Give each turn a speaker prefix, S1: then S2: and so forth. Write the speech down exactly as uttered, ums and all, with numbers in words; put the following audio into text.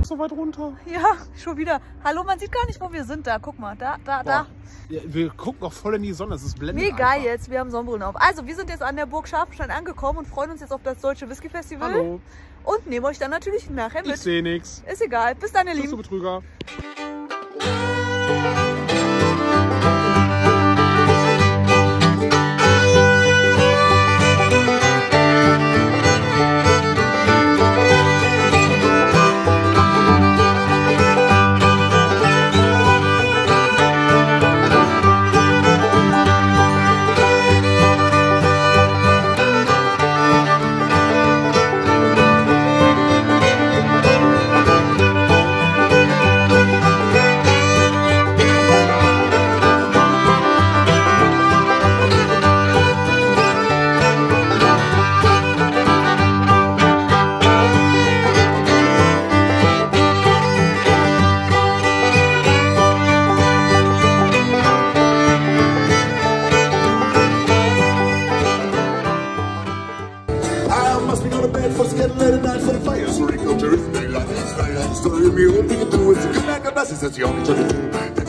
S1: so weit runter.
S2: Ja, schon wieder. Hallo, man sieht gar nicht, wo wir sind. Da, guck mal. Da, da,
S1: Boah.
S2: da.
S1: Ja, wir gucken auch voll in die Sonne. Es ist blendend.
S2: Mega
S1: einfach.
S2: jetzt. Wir haben Sonnenbrillen auf. Also, wir sind jetzt an der Burg Scharfenstein angekommen und freuen uns jetzt auf das Deutsche Whisky Festival.
S1: Hallo.
S2: Und nehmen euch dann natürlich nachher mit.
S1: Ich sehe nichts.
S2: Ist egal. Bis dann, ihr
S1: Tschüss, du
S2: Lieben.
S1: Betrüger.
S3: Story of me, all we can do is to come back and that's the only thing to do.